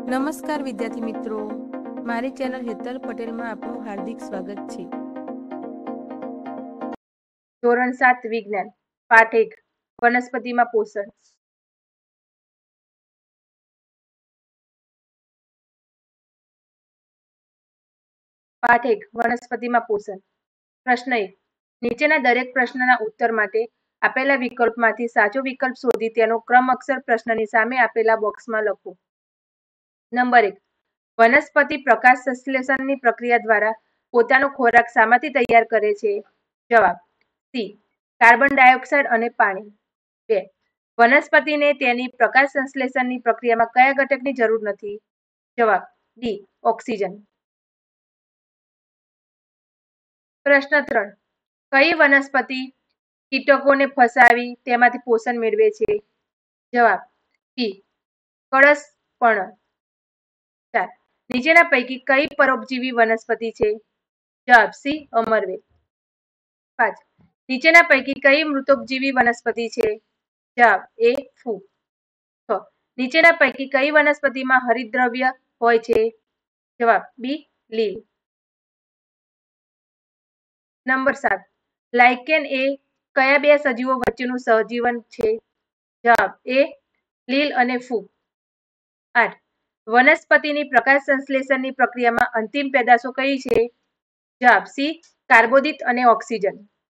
નમસ્કાર વિદ્યાર્થી મિત્રો, મારી ચેનલ હેતલ પટેલમાં આપનું હાર્દિક સ્વાગત છે. ધોરણ 7 વિજ્ઞાન પાઠ 1 વનસ્પતિમાં પોષણ. પાઠ 1 વનસ્પતિમાં પોષણ. પ્રશ્ન 1. નીચેના દરેક પ્રશ્નના ઉત્તર માટે આપેલા વિકલ્પમાંથી સાચો વિકલ્પ શોધી તેનો ક્રમ અક્ષર પ્રશ્નની સામે આપેલા બોક્સમાં લખો. નંબર 1. વનસ્પતિ પ્રકાશ સંશ્લેષણની પ્રક્રિયા દ્વારા પોતાનો ખોરાક શામાંથી તૈયાર કરે છે? જવાબ સી. કાર્બન ડાયોક્સાઇડ અને પાણી. 2. વનસ્પતિને તેની પ્રકાશ સંશ્લેષણની પ્રક્રિયામાં કયા ઘટકની જરૂર નથી? જવાબ ડી. ઓક્સિજન. પ્રશ્ન 3. કઈ વનસ્પતિ કીટકોને ફસાવી તેમાંથી પોષણ મેળવે છે? જવાબ બી. કળશપર્ણ. 4. નીચેના પૈકી કઈ પરોપજીવી વનસ્પતિ છે? જવાબ સી. અમરવેલ. 5. નીચેના પૈકી કઈ મૃતોપજીવી વનસ્પતિ છે? જવાબ એ. ફૂગ. 6. નીચેના પૈકી કઈ વનસ્પતિમાં હરિતદ્રવ્ય હોય છે? જવાબ બી. લીલ. નંબર 7. લાઇકેન એ કયા બે સજીવો વચ્ચેનું સહજીવન છે? જવાબ એ. લીલ અને ફૂગ. 8. વનસ્પતિની પ્રકાશ સંશ્લેષણની પ્રક્રિયામાં અંતિમ પેદાશો કઈ છે? જવાબ સી. કાર્બોદિત અને ઓક્સિજન.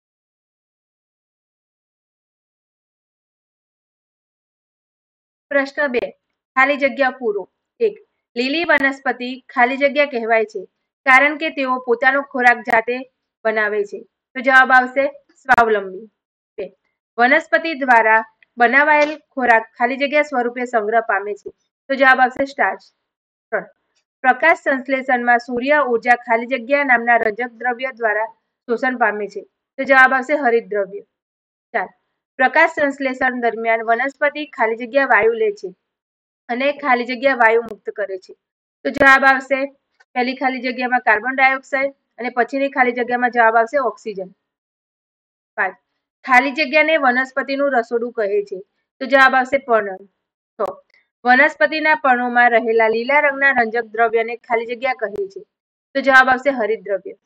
પ્રશ્ન 2. ખાલી જગ્યા પૂરો. 1. લીલી વનસ્પતિ ખાલી જગ્યા કહેવાય છે કારણ કે તેઓ પોતાનો ખોરાક જાતે બનાવે છે. તો જવાબ આવશે સ્વાવલંબી. 2. વનસ્પતિ દ્વારા બનાવાયેલ ખોરાક ખાલી જગ્યા સ્વરૂપે સંગ્રહ પામે છે. તો જવાબ આવશે સ્ટાર્ચ. 3. પ્રકાશ સંશ્લેષણમાં સૂર્ય ઉર્જા ખાલી જગ્યા નામના રંજક દ્રવ્ય દ્વારા શોષણ પામે છે. તો જવાબ આવશે હરિતદ્રવ્ય. 4. પ્રકાશ સંશ્લેષણ દરમિયાન વનસ્પતિ ખાલી જગ્યા વાયુ લે છે અને ખાલી જગ્યા વાયુ મુક્ત કરે છે. તો જવાબ આવશે પહેલી ખાલી જગ્યામાં કાર્બન ડાયોક્સાઇડ અને પછીની ખાલી જગ્યામાં જવાબ આવશે ઓક્સિજન. 5. ખાલી જગ્યાને વનસ્પતિનું રસોડું કહે છે. તો જવાબ આવશે પર્ણ. 6. વનસ્પતિના પર્ણોમાં રહેલા લીલા રંગના રંજક દ્રવ્યને ખાલી જગ્યા કહે છે. તો જવાબ આવશે હરિતદ્રવ્ય.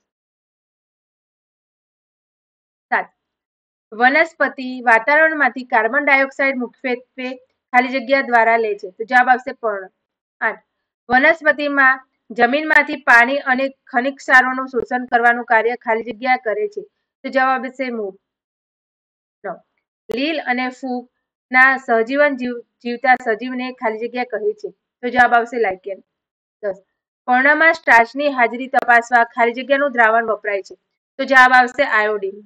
7. વનસ્પતિ વાતાવરણમાંથી કાર્બન ડાયોક્સાઇડ મુખ્યત્વે ખાલી જગ્યા દ્વારા લે છે. તો જવાબ આવશે પર્ણ. 8. વનસ્પતિમાં જમીનમાંથી પાણી અને ખનિજ ક્ષારોનું શોષણ કરવાનું કાર્ય ખાલી જગ્યા કરે છે. તો જવાબ આવશે મૂળ. 9. લીલ અને ફૂગના સહજીવન જીવતા સજીવને ખાલી જગ્યા કહે છે. તો જવાબ આવશે લાઇકેન. 10. પર્ણમાં સ્ટાર્ચની હાજરી તપાસવા ખાલી જગ્યાનું દ્રાવણ વપરાય છે. તો જવાબ આવશે આયોડીન.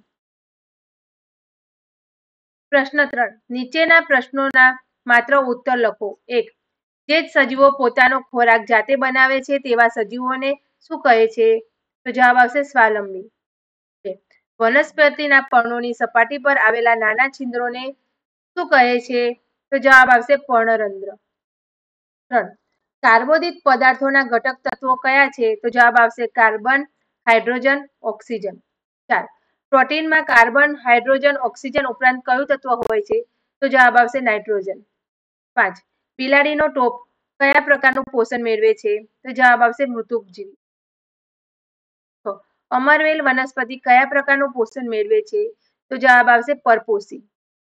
પ્રશ્ન 3. નીચેના પ્રશ્નોના માત્ર ઉત્તર લખો. 1. જે સજીવો પોતાનો ખોરાક જાતે બનાવે છે તેવા સજીવોને શું કહે છે? તો જવાબ આવશે સ્વાવલંબી. 2. વનસ્પતિના પર્ણોની સપાટી પર આવેલા નાના છિદ્રોને શું કહે છે? તો જવાબ આવશે પર્ણરંધ્ર. 3. કાર્બોદિત પદાર્થોના ઘટક તત્વો કયા છે? તો જવાબ આવશે કાર્બન, હાઇડ્રોજન, ઓક્સિજન. 4. પ્રોટીનમાં કાર્બન, હાઇડ્રોજન, ઓક્સિજન ઉપરાંત કયું તત્વ હોય છે? તો જવાબ આવશે નાઇટ્રોજન. 5. બિલાડીનો ટોપ કયા પ્રકારનું પોષણ મેળવે છે? તો જવાબ આવશે મૃતોપજીવી. અમરવેલ વનસ્પતિ કયા પ્રકારનું પોષણ મેળવે છે? તો જવાબ આવશે પરપોષી.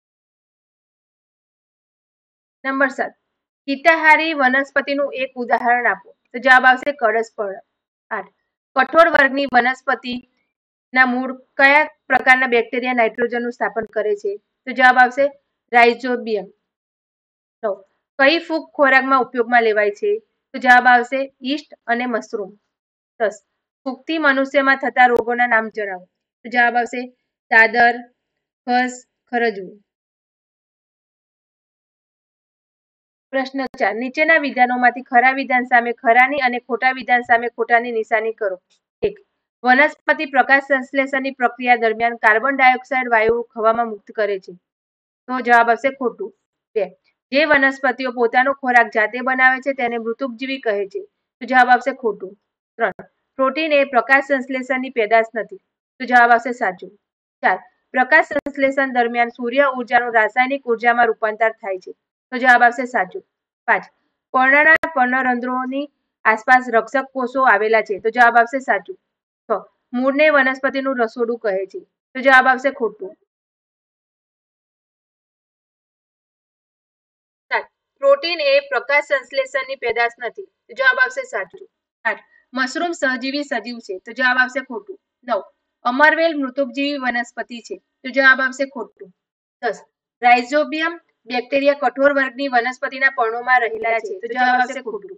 નંબર 7. હિતાહારી વનસ્પતિનું એક ઉદાહરણ આપો. તો જવાબ આવશે કળશપર્ણ. 8. કઠોર વર્ગની વનસ્પતિના મૂળ કયા પ્રકારના બેક્ટેરિયા નાઇટ્રોજનનું સ્થાપન કરે છે? તો જવાબ આવશે રાઇઝોબિયમ. 9. કઈ ફૂગ ખોરાકમાં ઉપયોગમાં લેવાય છે? તો જવાબ આવશે યીસ્ટ અને મશરૂમ. 10. ફૂગથી મનુષ્યમાં થતા રોગોના નામ જણાવો. તો જવાબ આવશે દાદર, ખસ, ખરજવું. પ્રશ્ન 4. નીચેના વિધાનોમાંથી ખરા વિધાન સામે ખરાની અને ખોટા વિધાન સામે ખોટાની નિશાની કરો. 1. વનસ્પતિ પ્રકાશ સંશ્લેષણની પ્રક્રિયા દરમિયાન કાર્બન ડાયોક્સાઇડ વાયુ હવામાં મુક્ત કરે છે. તો જવાબ આવશે ખોટું. 2. જે વનસ્પતિઓ પોતાનો ખોરાક જાતે બનાવે છે તેને મૃતોપજીવી કહે છે. તો જવાબ આવશે ખોટું. 3. પ્રોટીન એ પ્રકાશ સંશ્લેષણની પેદાશ નથી. તો જવાબ આવશે સાચું. 4. પ્રકાશ સંશ્લેષણ દરમિયાન સૂર્ય ઉર્જાનું રાસાયણિક ઉર્જામાં રૂપાંતર થાય છે. તો જવાબ આવશે સાચું. 5. પર્ણના પર્ણરંધ્રોની આસપાસ રક્ષક કોષો આવેલા છે, તો જવાબ આવશે સાચું. તો મૂળને વનસ્પતિનું રસોડું કહે છે, તો જવાબ આવશે ખોટું. પ્રોટીન એ પ્રકાશ સંશ્લેષણની પેદાશ નથી, તો જવાબ આવશે સાચું. 8 મશરૂમ સહજીવી સજીવ છે, તો જવાબ આવશે ખોટું. 9 અમરવેલ મૃતોપજીવી વનસ્પતિ છે, તો જવાબ આવશે ખોટું. 10 રાઇઝોબિયમ બેક્ટેરિયા કઠોર વર્ગની વનસ્પતિના પર્ણોમાં રહેલા છે, તો જવાબ આવશે ખોટું.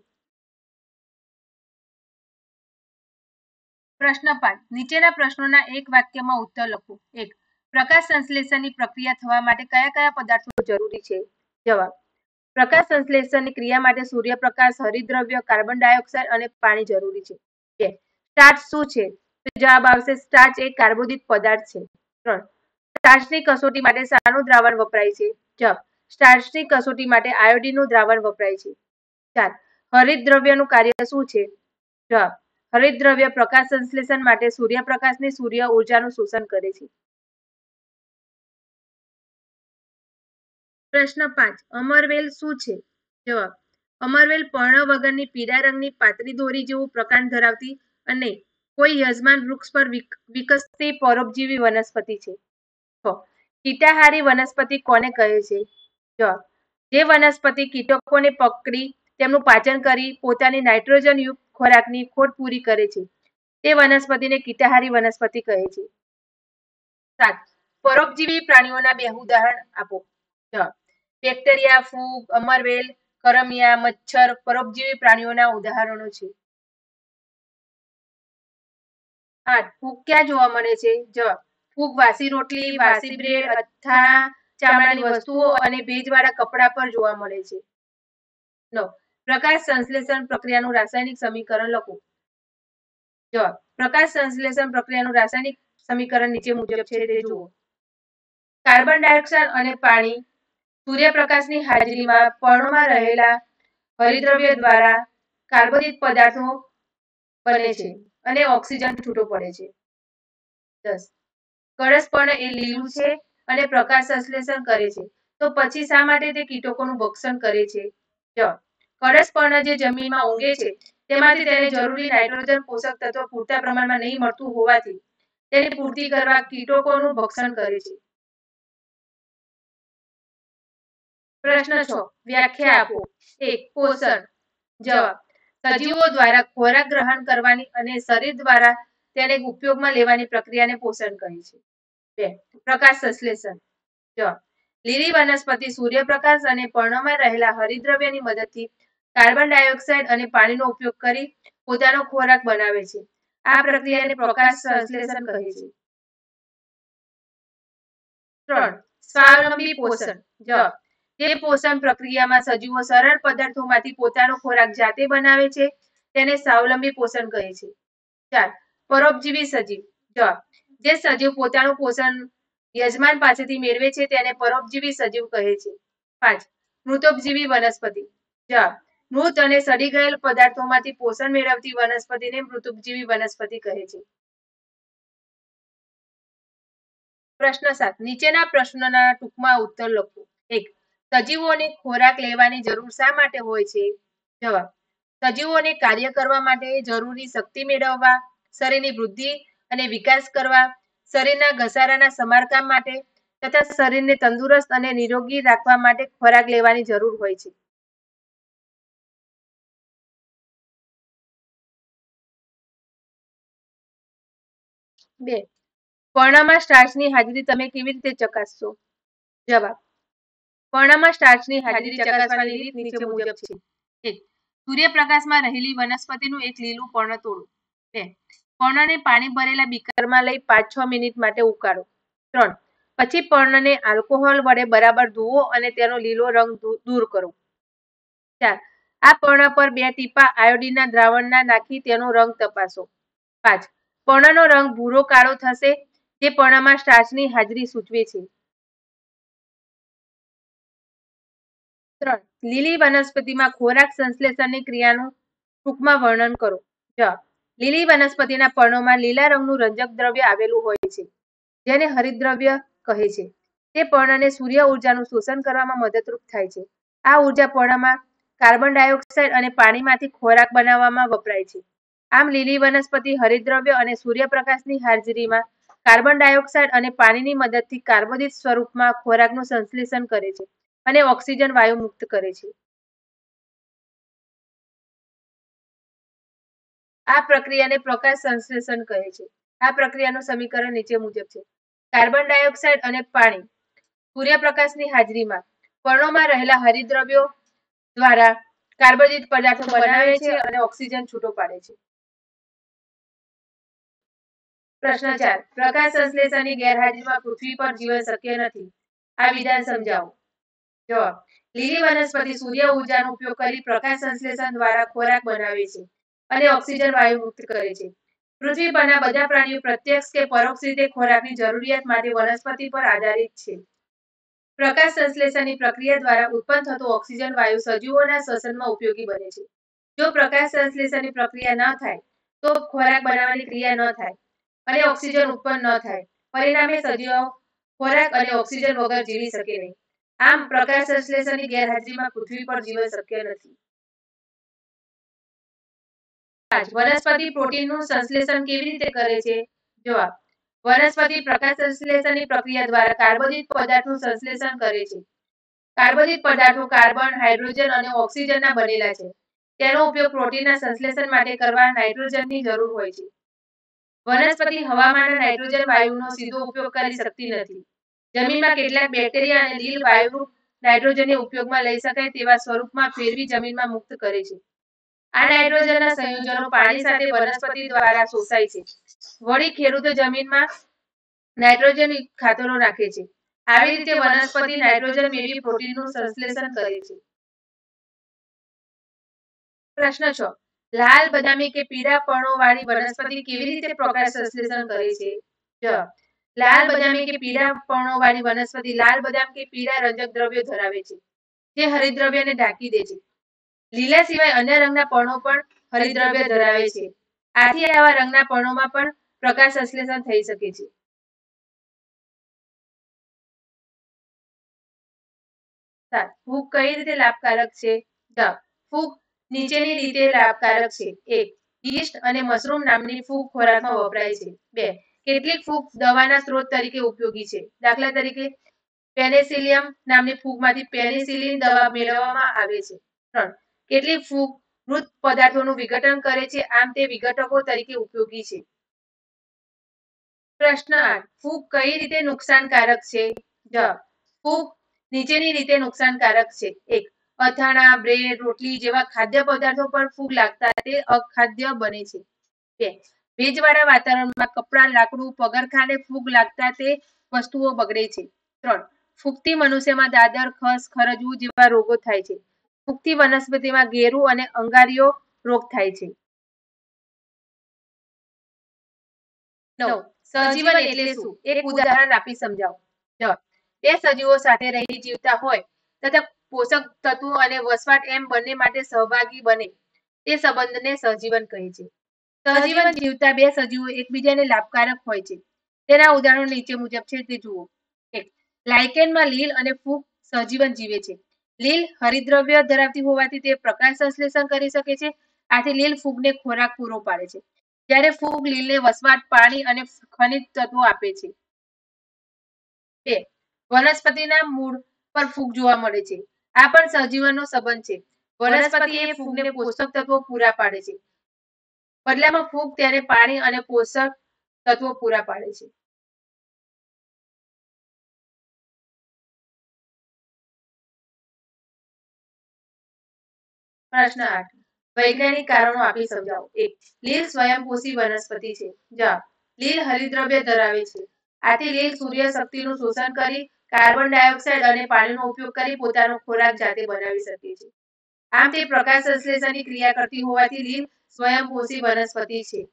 પ્રશ્ન 5 નીચેના પ્રશ્નોના એક વાક્યમાં ઉત્તર લખો. 1 પ્રકાશ સંશ્લેષણની પ્રક્રિયા થવા માટે કયા કયા પદાર્થો જરૂરી છે? જવાબ પ્રકાશ સંશ્લેષણની ક્રિયા માટે સૂર્યપ્રકાશ, હરિતદ્રવ્ય, કાર્બન ડાયોક્સાઇડ અને પાણી જરૂરી છે. 2 સ્ટાર્ચ શું છે? તો જવાબ આવશે સ્ટાર્ચ એક કાર્બોદિત પદાર્થ છે. 3 સ્ટાર્ચની કસોટી માટે શાનું દ્રાવણ વપરાય છે? જવાબ સ્ટાર્ચની કસોટી માટે આયોડિનનું દ્રાવણ વપરાય છે. 4 હરિતદ્રવ્યનું કાર્ય શું છે? જવાબ હરિતદ્રવ્ય પ્રકાશ સંશ્લેષણ માટે સૂર્યપ્રકાશની સૂર્ય ઊર્જાનું શોષણ કરે છે. પ્રશ્ન 5 અમરવેલ શું છે? જવાબ અમરવેલ પર્ણ વગરની પીળા રંગની પાતળી દોરી જેવું પ્રકાંડ ધરાવતી અને કોઈ યજમાન વૃક્ષ પર વિકસતી પરોપજીવી વનસ્પતિ છે. 6 કીટાહારી વનસ્પતિ કોને કહે છે? જવાબ જે વનસ્પતિ કીટકોને પકડી તેમનું પાચન કરી પોતાની નાઇટ્રોજનયુક્ત ખોરાકની ખોટ પૂરી કરે છે, તે વનસ્પતિને કીટાહારી વનસ્પતિ કહે છે. 7 પરોપજીવી પ્રાણીઓના 2 ઉદાહરણ આપો. જવાબ બેક્ટેરિયા, ફૂગ, અમરવેલ, કરમિયા, મચ્છર પરોપજીવી પ્રાણીઓના ઉદાહરણો છે. 8 ફૂગ ક્યાં જોવા મળે છે? જવાબ ફૂગ વાસી રોટલી, વાસી બ્રેડ, અથાણા, ચામડાની વસ્તુઓ અને ભેજવાળા કપડા પર જોવા મળે છે. 9 પ્રકાશ સંશ્લેષણ પ્રક્રિયાનું રાસાયણિક સમીકરણ લખો. જવાબ પ્રકાશ સંશ્લેષણ પ્રક્રિયાનું રાસાયણિક સમીકરણ નીચે મુજબ છે, તે જુઓ. કાર્બન ડાયોક્સાઇડ અને પાણી સૂર્યપ્રકાશની હાજરીમાં પર્ણોમાં રહેલા હરિતદ્રવ્ય દ્વારા કાર્બોદિત પદાર્થો બને છે અને ઓક્સિજન છૂટો પડે છે. 10 કળશપર્ણ એ લીલું છે અને પ્રકાશ સંશ્લેષણ કરે છે, તો પછી શા માટે તે કીટકોનું ભક્ષણ કરે છે? જવાબ કળશપર્ણ જે જમીનમાં ઊંઘે છે તેમાંથી તેને જરૂરી નાઇટ્રોજન પોષક તત્વ પૂરતા પ્રમાણમાં નહીં મળતું હોવાથી તેની પૂર્તિ કરવા કીટકોનું ભક્ષણ કરે છે. પ્રશ્ન 6 વ્યાખ્યા આપો. 1 પોષણ. જવાબ સજીવો દ્વારા ખોરાક ગ્રહણ કરવાની અને શરીર દ્વારા તેને ઉપયોગમાં લેવાની પ્રક્રિયાને પોષણ કહે છે. 2 પ્રકાશ સંશ્લેષણ. જવાબ લીલી વનસ્પતિ સૂર્યપ્રકાશ અને પર્ણોમાં રહેલા હરિતદ્રવ્યની મદદથી કાર્બન ડાયોક્સાઇડ અને પાણીનો ઉપયોગ કરી પોતાનો ખોરાક બનાવે છે. આ પ્રક્રિયાને પ્રકાશ સંશ્લેષણ કહે છે. 3 સ્વાવલંબી પોષણ. જવાબ જે પોષણ પ્રક્રિયામાં સજીવો સરળ પદાર્થોમાંથી પોતાનો ખોરાક જાતે બનાવે છે તેને સ્વાવલંબી પોષણ કહે છે. 4 પરોપજીવી સજીવ. જવાબ જે સજીવ પોતાનું પોષણ યજમાન પાસેથી મેળવે છે તેને પરોપજીવી સજીવ કહે છે. 5 મૃતોપજીવી વનસ્પતિ. જવાબ મૃત અને સડી ગયેલ પદાર્થોમાંથી પોષણ મેળવતી વનસ્પતિને મૃતોપજીવી વનસ્પતિ કહે છે. પ્રશ્ન 7 નીચેના પ્રશ્નોના ટૂંકમાં ઉત્તર લખો. 1 સજીવોને ખોરાક લેવાની જરૂર શા માટે હોય છે? જવાબ સજીવોને કાર્ય કરવા માટે જરૂરી શક્તિ મેળવવા, શરીરની વૃદ્ધિ અને વિકાસ કરવા, શરીરના ઘસારાના સમારકામ માટે તથા શરીરને તંદુરસ્ત અને નિરોગી રાખવા માટે ખોરાક લેવાની જરૂર હોય છે. બે પર્ણમાં સ્ટાર્ચની હાજરી તમે કેવી રીતે ચકાસશો? જવાબ પર્ણમાં સ્ટાર્ચની હાજરી ચકાસવાની રીત નીચે મુજબ છે. 1 સૂર્યપ્રકાશમાં રહેલી વનસ્પતિનું એક લીલું પર્ણ તોડો. 2 પર્ણને પાણી ભરેલા બીકરમાં લઈ 5-6 મિનિટ માટે ઉકાળો. 3 પછી પર્ણને આલ્કોહોલ વડે બરાબર ધોવો અને તેનો લીલો રંગ દૂર કરો. 4 આ પર્ણ પર 2 ટીપા આયોડિનના દ્રાવણના નાખી તેનો રંગ તપાસો. 5 પર્ણનો રંગ ભૂરો કાળો થશે, જે પર્ણમાં સ્ટાર્ચની હાજરી સૂચવે છે. 3 લીલી વનસ્પતિમાં ખોરાક સંશ્લેષણની ક્રિયાનું ટૂંકમાં વર્ણન કરો. જવાબ લીલી વનસ્પતિના પર્ણોમાં લીલા રંગનું રંજક દ્રવ્ય આવેલું હોય છે, જેને હરિતદ્રવ્ય કહે છે. તે પર્ણને સૂર્ય ઊર્જાનું શોષણ કરવામાં મદદરૂપ થાય છે. આ ઊર્જા પર્ણમાં કાર્બન ડાયોક્સાઇડ અને પાણીમાંથી ખોરાક બનાવવામાં વપરાય છે. આમ લીલી વનસ્પતિ હરિતદ્રવ્ય અને સૂર્યપ્રકાશની હાજરીમાં કાર્બન ડાયોક્સાઇડ અને પાણીની મદદથી કાર્બોદિત સ્વરૂપમાં ખોરાકનું સંશ્લેષણ કરે છે અને ઓક્સિજન વાયુ મુક્ત કરે છે. આ પ્રક્રિયાને પ્રકાશ સંશ્લેષણ કહે છે. આ પ્રક્રિયાનું સમીકરણ નીચે મુજબ છે. કાર્બન ડાયોક્સાઇડ અને પાણી સૂર્યપ્રકાશની હાજરીમાં પર્ણોમાં રહેલા હરિતદ્રવ્યો દ્વારા કાર્બોદિત પદાર્થો બનાવે છે અને ઓક્સિજન છૂટો પાડે છે. પ્રશ્ન 4. પ્રકાશ સંશ્લેષણની ગેરહાજરીમાં પૃથ્વી પર જીવન શક્ય નથી. આ વિધાન સમજાવો. જવાબ. લીલી વનસ્પતિ સૂર્ય ઊર્જાનો ઉપયોગ કરી પ્રકાશ સંશ્લેષણ દ્વારા ખોરાક બનાવે છે અને ઓક્સિજન વાયુ મુક્ત કરે છે. પૃથ્વી પરના બધા પ્રાણીઓ પ્રત્યક્ષ કે પરોક્ષ રીતે ખોરાકની જરૂરિયાત માટે વનસ્પતિ પર આધારિત છે. પ્રકાશ સંશ્લેષણની પ્રક્રિયા દ્વારા ઉત્પન્ન થતો ઓક્સિજન વાયુ સજીવોના શ્વસનમાં ઉપયોગી બને છે. જો પ્રકાશ સંશ્લેષણની પ્રક્રિયા ન થાય તો ખોરાક બનાવવાની ક્રિયા ન થાય અને ઓક્સિજન ઉત્પન્ન ન થાય. પરિણામે સજીવો ખોરાક અને ઓક્સિજન વગર જીવી શકે નહીં. આમ પ્રકાશ સંશ્લેષણની ગેરહાજરીમાં પૃથ્વી પર જીવન શક્ય નથી. વનસ્પતિ પ્રોટીનનું સંશ્લેષણ કેવી રીતે કરે છે? જવાબ. વનસ્પતિ પ્રકાશ સંશ્લેષણની પ્રક્રિયા દ્વારા કાર્બોદિત પદાર્થનું સંશ્લેષણ કરે છે. કાર્બોદિત પદાર્થો કાર્બન, હાઇડ્રોજન અને ઓક્સિજનના બનેલા છે. તેનો ઉપયોગ પ્રોટીનના સંશ્લેષણ માટે કરવા નાઇટ્રોજનની જરૂર હોય છે. વનસ્પતિ હવામાનના નાઇટ્રોજન વાયુનો સીધો ઉપયોગ કરી શકતી નથી. જમીનમાં કેટલાક બેક્ટેરિયા અને લીલ વાયુ નાઇટ્રોજનને ઉપયોગમાં લઈ શકાય તેવા સ્વરૂપમાં ફેરવી જમીનમાં મુક્ત કરે છે. આ નાઇટ્રોજનના સંયોજનો પાણી સાથે વનસ્પતિ દ્વારા શોષાય છે. વળી ખેડૂતો જમીનમાં નાઇટ્રોજન ખાતરો નાખે છે. આવી રીતે વનસ્પતિ નાઇટ્રોજન મેળવી પ્રોટીનનું સંશ્લેષણ કરે છે. પ્રશ્ન 6. લાલ બદામી કે પીળા પર્ણોવાળી વનસ્પતિ કેવી રીતે પ્રકાશ સંશ્લેષણ કરે છે? જવાબ. લાલ બદામી કે પીળા પર્ણોવાળી વનસ્પતિ લાલ બદામ કે પીળા રંજક દ્રવ્યો ધરાવે છે જે હરિતદ્રવ્યને ઢાંકી દે છે. લીલા સિવાય અન્ય રંગના પર્ણો પણ હરિતદ્રવ્ય ધરાવે છે. આથી આવા રંગના પર્ણોમાં પણ પ્રકાશ સંશ્લેષણ થઈ શકે છે. ફૂગ કઈ રીતે લાભકારક છે? જવાબ. ફૂગ નીચેની રીતે લાભકારક છે. 1. યીસ્ટ અને મશરૂમ નામની ફૂગ ખોરાકમાં વપરાય છે. 2. કેટલીક ફૂગ દવાના સ્ત્રોત તરીકે ઉપયોગી છે. દાખલા તરીકે પેનિસિલિયમ નામની ફૂગમાંથી પેનિસિલિન દવા મેળવવામાં આવે છે. 3. કેટલીક ફૂગ મૃત પદાર્થોનું વિઘટન કરે છે. આમ તે વિઘટકો તરીકે ઉપયોગી છે. પ્રશ્ન 8. ફૂગ કઈ રીતે નુકસાનકારક છે? જવાબ. ફૂગ નીચેની રીતે નુકસાનકારક છે. 1. અથાણા, બ્રેડ, રોટલી જેવા ખાદ્ય પદાર્થો પર ફૂગ લાગતા તે અખાદ્ય બને છે. 2. ભેજવાળા વાતાવરણમાં કપડાં, લાકડું, પગરખાંને ફૂગ લાગતા તે વસ્તુઓ બગડે છે. 3. ફૂગથી મનુષ્યમાં દાદર, ખસ, ખરજવું જેવા રોગો થાય છે. ફૂગથી વનસ્પતિમાં ગેરું અને અંગારીઓ રોગ થાય છે. 9. સહજીવન એટલે શું? એક ઉદાહરણ આપી સમજાવો. જવાબ. બે સજીવો સાથે રહી જીવતા હોય તથા પોષક તત્વો અને વસવાટ એમ બંને માટે સહભાગી બને તે સંબંધને સહજીવન કહે છે. સહજીવન જીવતા બે સજીવો એકબીજાને લાભકારક હોય છે. તેના ઉદાહરણો નીચે મુજબ છે તે જુઓ. 1. લાઇકેનમાં લીલ અને ફૂગ સહજીવન જીવે છે. લીલ હરિતદ્રવ્ય ધરાવતી હોવાથી તે પ્રકાશ સંશ્લેષણ કરી શકે છે. આથી લીલ ફૂગને ખોરાક પૂરો પાડે છે. જ્યારે ફૂગ લીલને વસવાટ, પાણી અને ખનિજ તત્વો આપે છે. 2. વનસ્પતિના મૂળ પર ફૂગ જોવા મળે છે. આ પણ સહજીવનનો સંબંધ છે. વનસ્પતિ એ ફૂગને પોષક તત્વો પૂરા પાડે છે. બદલામાં ફૂગ તેને પાણી અને પોષક તત્વો પૂરા પાડે છે. પ્રશ્ન 8. વૈજ્ઞાનિક કારણો આપી સમજાવો. 1. લીલ સ્વયંપોષી વનસ્પતિ છે. જવાબ. લીલ હરિતદ્રવ્ય ધરાવે છે. આથી લીલ સૂર્ય શક્તિનું શોષણ કરી કાર્બન ડાયોક્સાઇડ અને પાણીનો ઉપયોગ કરી પોતાનો ખોરાક જાતે બનાવી શકે છે. આમ તે પ્રકાશ સંશ્લેષણની ક્રિયા કરતી હોવાથી લીલ સ્વયંપોષી વનસ્પતિ છે.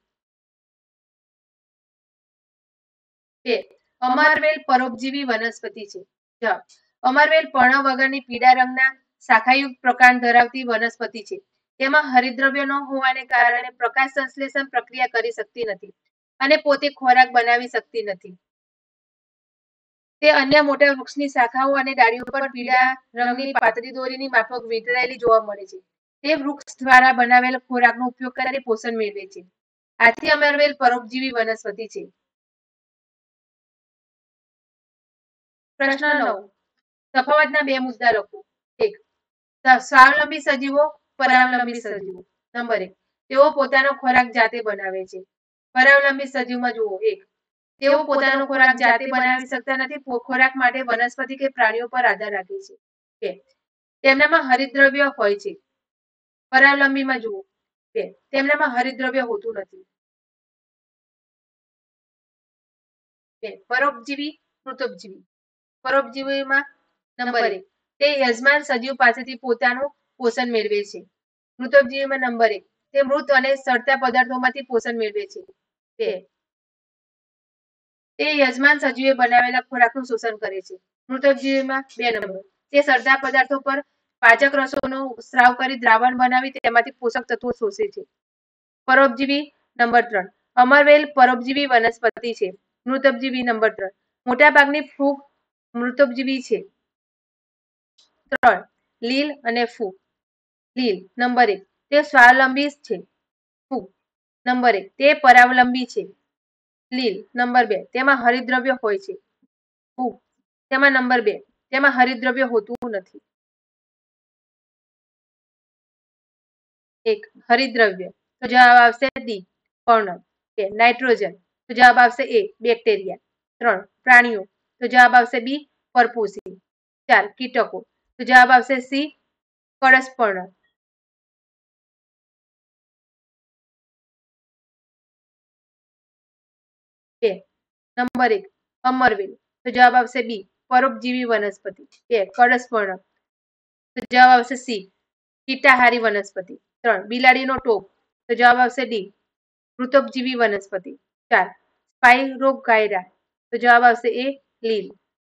2. અમરવેલ પરોપજીવી વનસ્પતિ છે. જવાબ. અમરવેલ પર્ણ વગરની પીળા રંગના શાખાયુક્ત પ્રકાંડ ધરાવતી વનસ્પતિ છે. તેમાં હરિતદ્રવ્ય ન હોવાને કારણે પ્રકાશ સંશ્લેષણ પ્રક્રિયા કરી શકતી નથી અને પોતે ખોરાક બનાવી શકતી નથી. તે અન્ય મોટા વૃક્ષની શાખાઓ અને ડાળીઓ પર પીળા રંગની પાતળી દોરીની માફક વીંટળાયેલી જોવા મળે છે. તે વૃક્ષ દ્વારા બનાવેલ ખોરાકનો ઉપયોગ કરી પોષણ મેળવે છે. આથી અમરવેલ પરોપજીવી વનસ્પતિ છે. પ્રશ્ન 9. તફાવતના બે મુદ્દા લખો. 1. સ્વાવલંબી સજીવો, પરાવલંબી સજીવો. નંબર 1. તેઓ પોતાનો ખોરાક જાતે બનાવે છે. પરાવલંબી સજીવમાં જુઓ. 1. તેઓ પોતાનો ખોરાક જાતે બનાવી શકતા નથી. ખોરાક માટે વનસ્પતિ કે પ્રાણીઓ પર આધાર રાખે છે. 2. તેમનામાં હરિતદ્રવ્ય હોય છે. પરાવલંબીમાં જુઓ. 2. તેમનામાં હરિતદ્રવ્ય હોતું નથી. 2. પરોપજીવી, મૃતોપજીવી. પરોપજીવીમાં નંબર 1. તે યજમાન સજીવ પાસેથી પોતાનું પોષણ મેળવે છે. મૃતોપજીવીમાં નંબર 1. તે મૃત અને સડતા પદાર્થોમાંથી પોષણ મેળવે છે. 2. તે યજમાન સજીવે બનાવેલા ખોરાકનું શોષણ કરે છે. મૃતોપજીવીમાં 2 નંબર. તે સડતા પદાર્થો પર પાચક રસોનો સ્રાવ કરી દ્રાવણ બનાવી તેમાંથી પોષક તત્વો શોષે છે. પરોપજીવી નંબર 3. અમરવેલ પરોપજીવી વનસ્પતિ છે. મૃતોપજીવી નંબર 3. મોટાભાગની ફૂગ મૃતોપજીવી છે. 3. લીલ અને ફૂગ. લીલ નંબર 1. તે સ્વાવલંબી છે. ફૂગ નંબર 1. તે પરાવલંબી છે. લીલ નંબર 2. તેમાં હરિતદ્રવ્ય હોય છે. ફૂગ તેમાં નંબર 2. તેમાં હરિતદ્રવ્ય હોતું નથી. 1. હરિતદ્રવ્ય તો જવાબ આવશે ડી પર્ણ. 2. નાઇટ્રોજન તો જવાબ આવશે એ બેક્ટેરિયા. 3. પ્રાણીઓ તો જવાબ આવશે બી પરપોષી. 4. કીટકો તો જવાબ આવશે સી કળશપર્ણ. 2. નંબર 1. અમરવેલ તો જવાબ આવશે બી પરોપજીવી વનસ્પતિ. 2. કળશપર્ણ તો જવાબ આવશે સી કીટાહારી વનસ્પતિ. 3. બિલાડીનો ટોપ તો જવાબ આવશે ડી મૃતોપજીવી વનસ્પતિ. 4. સ્પાઇરોગાયરા તો જવાબ આવશે એ લીલ.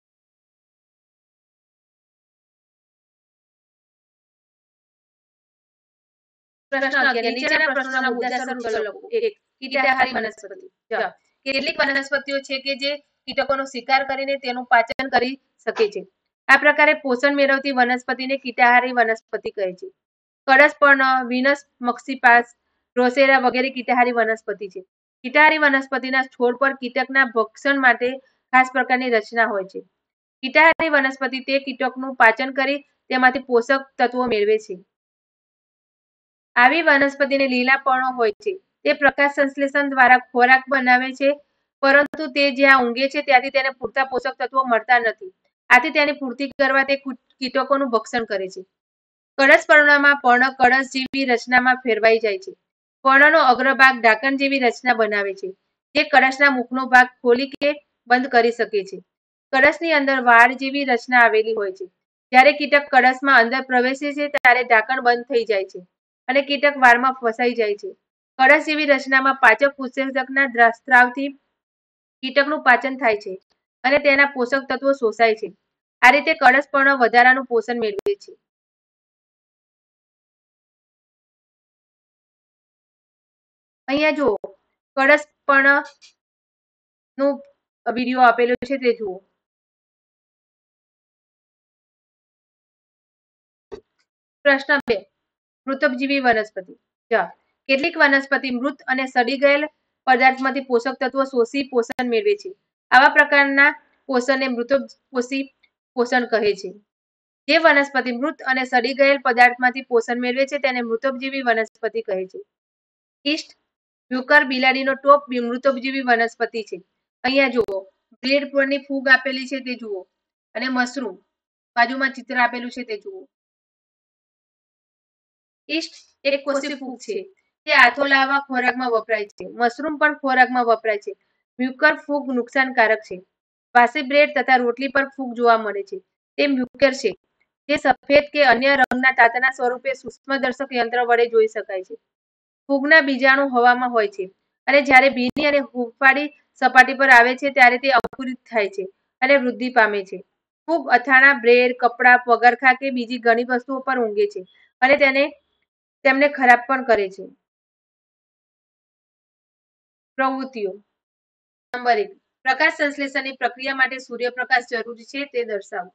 પ્રશ્ન 11. નીચેના પ્રશ્નોના મુદ્દાસર ઉત્તર લખો. 1. કીટાહારી વનસ્પતિ. જવાબ. કેટલીક વનસ્પતિઓ છે કે જે કીટકોનો શિકાર કરીને તેનું પાચન કરી શકે છે. આ પ્રકારે પોષણ મેળવતી વનસ્પતિને કીટાહારી વનસ્પતિ કહે છે. કળશપર્ણ, વિનસ મક્સીપાસ, રોસેરા વગેરે કીટાહારી વનસ્પતિ છે. કીટાહારી વનસ્પતિના છોડ પર કીટકના ભક્ષણ માટે ખાસ પ્રકારની રચના હોય છે. કીટાહારી વનસ્પતિ તે કીટકનું પાચન કરી તેમાંથી પોષક તત્વો મેળવે છે. આવી વનસ્પતિને લીલા પર્ણો હોય છે. તે પ્રકાશ સંશ્લેષણ દ્વારા ખોરાક બનાવે છે, પરંતુ તે જ્યાં ઊંઘે છે ત્યાંથી તેને પૂરતા પોષક તત્વો મળતા નથી. આથી તેની પૂર્તિ કરવા તે કીટકોનું ભક્ષણ કરે છે. કળશપર્ણમાં પર્ણ કળશ જેવી રચનામાં ફેરવાઈ જાય છે. પર્ણનો અગ્રભાગ ઢાંકણ જેવી રચના બનાવે છે, જે કળશના મુખનો ભાગ ખોલી કે બંધ કરી શકે છે. કળશની અંદર વાડ જેવી રચના આવેલી હોય છે. જ્યારે કીટક કળશમાં અંદર પ્રવેશે છે ત્યારે ઢાંકણ બંધ થઈ જાય છે અને કીટક વાડમાં ફસાઈ જાય છે. કળશ જેવી રચનામાં પાચક ઉત્સેચકના સ્ત્રાવથી કીટકનું પાચન થાય છે અને તેના પોષક તત્વો શોષાય છે. આ રીતે કળશપર્ણ વધારાનું પોષણ મેળવે છે. અહીંયા જુઓ કળશપર્ણનું વિડીયો આપેલો છે તે જુઓ. પ્રશ્ન 2. મૃતોપજીવી વનસ્પતિ. જવાબ. કેટલીક વનસ્પતિ મૃત અને સડી ગયેલ પદાર્થમાંથી પોષક તત્વો શોષી પોષણ મેળવે છે. આવા પ્રકારના પોષણને મૃતોપોષી પોષણ કહે છે. જે વનસ્પતિ મૃત અને સડી ગયેલ પદાર્થમાંથી પોષણ મેળવે છે તેને મૃતોપજીવી વનસ્પતિ કહે છે. ઈસ્ટ વ્યુકર બિલાડીનો ટોપ મૃતોપજીવી વનસ્પતિ છે. અહીંયા જુઓ બ્લેડ પરની ફૂગ આપેલી છે તે જુઓ અને મશરૂમ બાજુમાં ચિત્ર આપેલું છે તે જુઓ. ઈસ્ટ એક કોષી ફૂગ છે. તે આથો લાવવા ખોરાકમાં વપરાય છે. મશરૂમ પણ ખોરાકમાં વપરાય છે. મ્યુકર ફૂગ નુકસાનકારક છે. વાસી બ્રેડ તથા રોટલી પર ફૂગ જોવા મળે છે. તે મ્યુકર છે. તે સફેદ કે અન્ય રંગના તાતણા સ્વરૂપે સૂક્ષ્મદર્શક યંત્ર વડે જોઈ શકાય છે. ફૂગના બીજાણુ હવામાં હોય છે અને જ્યારે ભીની અને હૂંફાળી સપાટી પર આવે છે ત્યારે તે અંકુરિત થાય છે અને વૃદ્ધિ પામે છે. ફૂગ અથાણા, બ્રેડ, કપડાં, પગરખાં કે બીજી ઘણી વસ્તુઓ પર ઊંઘે છે અને તેમને ખરાબ પણ કરે છે. પ્રવૃત્તિઓ. નંબર 1. પ્રકાશ સંશ્લેષણની પ્રક્રિયા માટે સૂર્યપ્રકાશ જરૂરી છે તે દર્શાવો.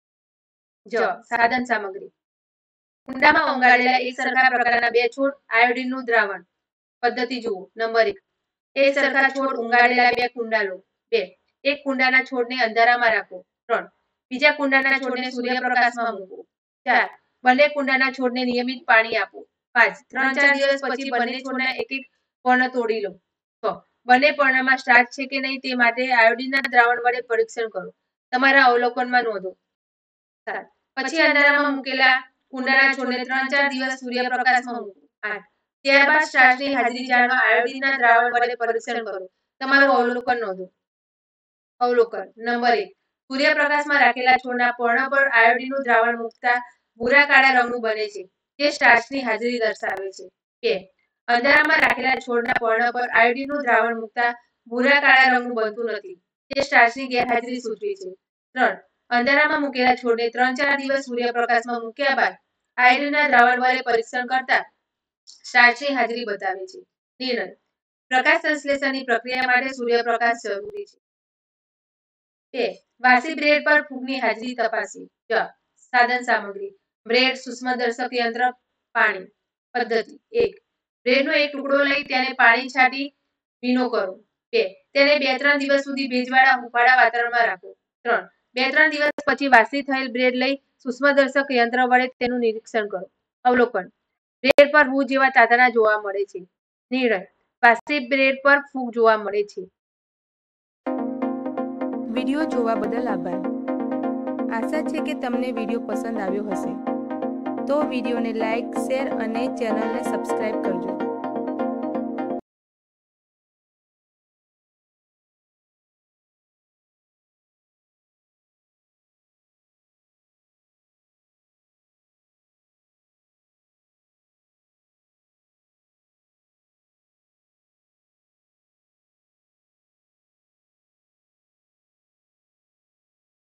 સાધન સામગ્રી. કુંડામાં ઓગાળેલા એક સરખા પ્રકારના 2 છોડ આયોડિનનું દ્રાવણ. પદ્ધતિ જુઓ. નંબર 1, એક સરખા છોડ ઓગાળેલા 2 કુંડા લો. 2, એક કુંડાના છોડને અંધારામાં રાખો. 3, બીજા કુંડાના છોડને સૂર્યપ્રકાશમાં મૂકો. 4, બંને કુંડાના છોડને નિયમિત પાણી આપો. 5, 3-4 દિવસ પછી બંને છોડના એક એક પર્ણ તોડી લો. 6, બંને પર્ણમાં સ્ટાર્ચ છે કે નહીં તે માટે આયોડિનના દ્રાવણ વડે પરીક્ષણ કરો. તમારા અવલોકનમાં નોંધો. 7, પછી અંધારામાં મૂકેલા કુંડાના છોડને 3-4 દિવસ સૂર્યપ્રકાશમાં મૂકો. 8, ત્યારબાદ સ્ટાર્ચની હાજરી જાણવા આયોડિનના દ્રાવણ વડે પરીક્ષણ કરો. તમારું અવલોકન નોંધો. અવલોકન. નંબર 1, સૂર્યપ્રકાશમાં રાખેલા છોડના પર્ણ પર આયોડિનનું દ્રાવણ મૂકતા ભૂરા કાળા રંગનું બને છે, તે સ્ટાર્ચની હાજરી દર્શાવે છે. 2, અંધારામાં રાખેલા છોડના પર્ણ પર આયોડિનનું દ્રાવણ મૂકતા ભૂરા કાળા રંગનું બનતું નથી, તે સ્ટાર્ચની ગેરહાજરી સૂચવે છે. 3, અંધારામાં મૂકેલા છોડને 3-4 દિવસ સૂર્યપ્રકાશમાં મૂક્યા બાદ આયોડિનના દ્રાવણ વડે પરીક્ષણ કરતા સ્ટાર્ચની હાજરી બતાવે છે. નિર્ણય. પ્રકાશ સંશ્લેષણની પ્રક્રિયા માટે સૂર્યપ્રકાશ જરૂરી છે. 2, વાસી બ્રેડ પર ફૂગની હાજરી તપાસી. સાધન સામગ્રી. બ્રેડ, સૂક્ષ્મદર્શક યંત્ર, પાણી. પદ્ધતિ. 1, બ્રેડનો એક ટુકડો લઈ તેને પાણી છાંટી ભીનો કરો. 2, તેને 2-3 દિવસ સુધી ભેજવાળા હુંફાળા વાતાવરણમાં રાખો. 3, 2-3 દિવસ પછી વાસી થયેલ બ્રેડ લઈ સૂક્ષ્મદર્શક યંત્ર વડે તેનું નિરીક્ષણ કરો. અવલોકન. બ્રેડ પર રૂ જેવા તાતણા જોવા મળે છે. નિર્ણય. વાસી બ્રેડ પર ફૂગ જોવા મળે છે. વિડીયો જોવા બદલ આભાર. આશા છે કે તમને વિડીયો પસંદ આવ્યો હશે. તો વિડીયોને લાઈક, શેર અને ચેનલને સબસ્ક્રાઈબ કરજો.